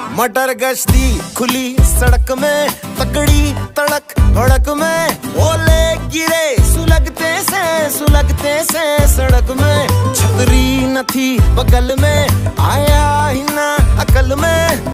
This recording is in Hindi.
मटर गश्ती खुली सड़क में, तकड़ी तड़क भड़क में, ओले गिरे सुलगते से सड़क में। छतरी न थी बगल में, आया ही ना अकल में,